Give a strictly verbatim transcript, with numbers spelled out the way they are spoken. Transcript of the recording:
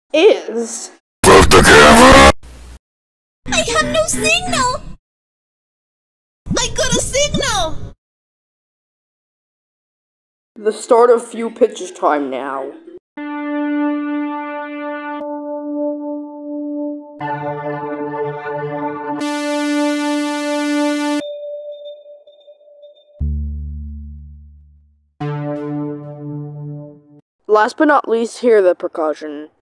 is... Fuck the camera! I have no signal! I got a signal! The start of few pitches time now. Last but not least, here are the precaution.